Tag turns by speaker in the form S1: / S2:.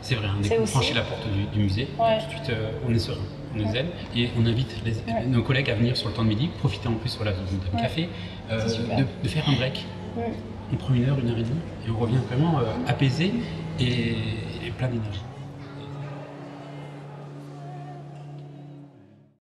S1: C'est vrai, dès qu'on franchit la porte du musée, tout de suite on est serein, on est zen, et on invite nos collègues à venir sur le temps de midi, profiter en plus d'un café, de faire un break. On prend 1 heure, 1 heure et demie, et on revient vraiment apaisé et plein d'énergie.